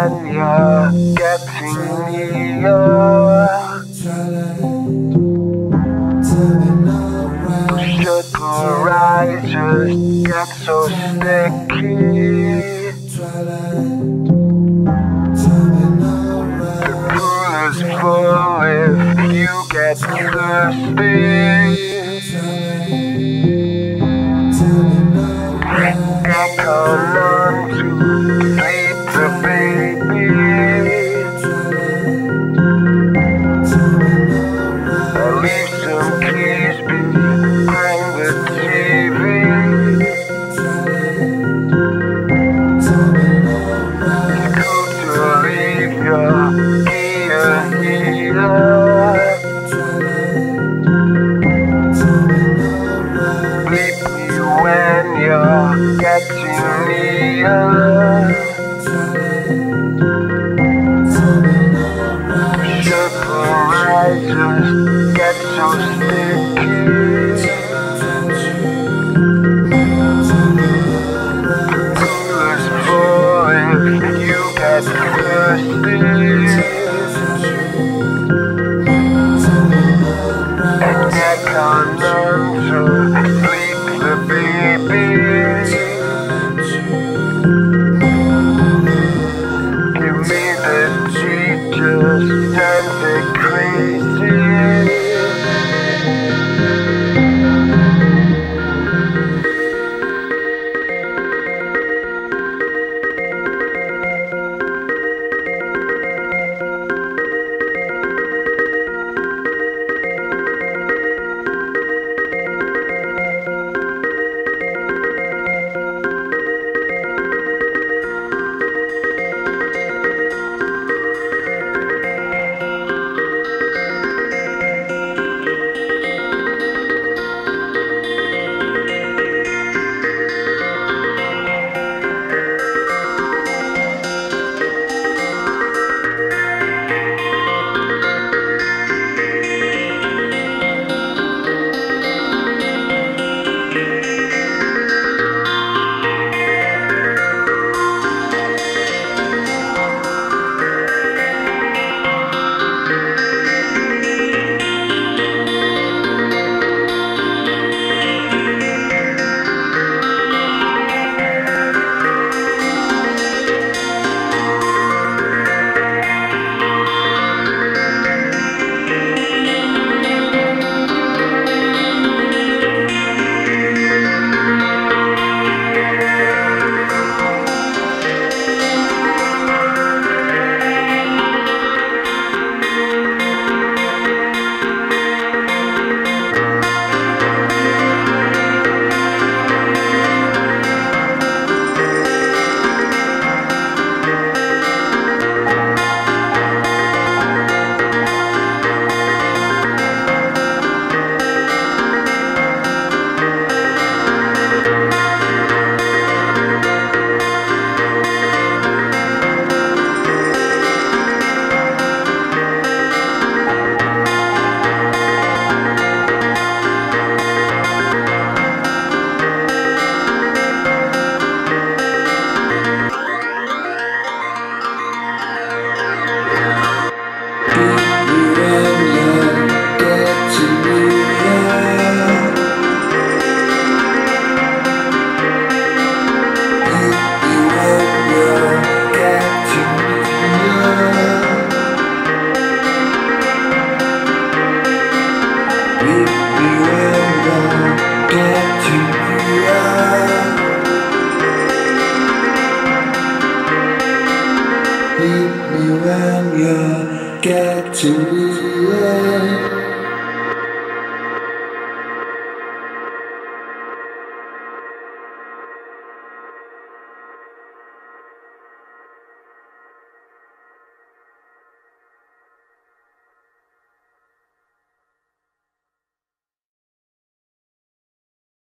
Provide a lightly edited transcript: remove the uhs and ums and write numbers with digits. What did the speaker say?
when you're getting near. Sugar rises get so sticky. The pool is full if you get thirsty. Come on to sleep the baby. I'll leave some keys behind the TV. It's cool to leave your ear here. Bleep me when you're getting near. Sugar rises get so sticky. Pool is full if you get thirsty. And get on to sleep the baby. Give me the G, just turns it crazy. Meet me when you're getting near.